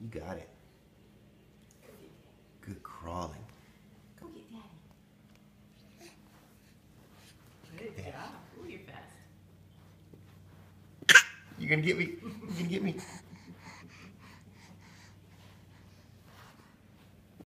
You got it. Good crawling. Go get Daddy. Good job. Ooh, you're fast. You gonna get me? You gonna get me?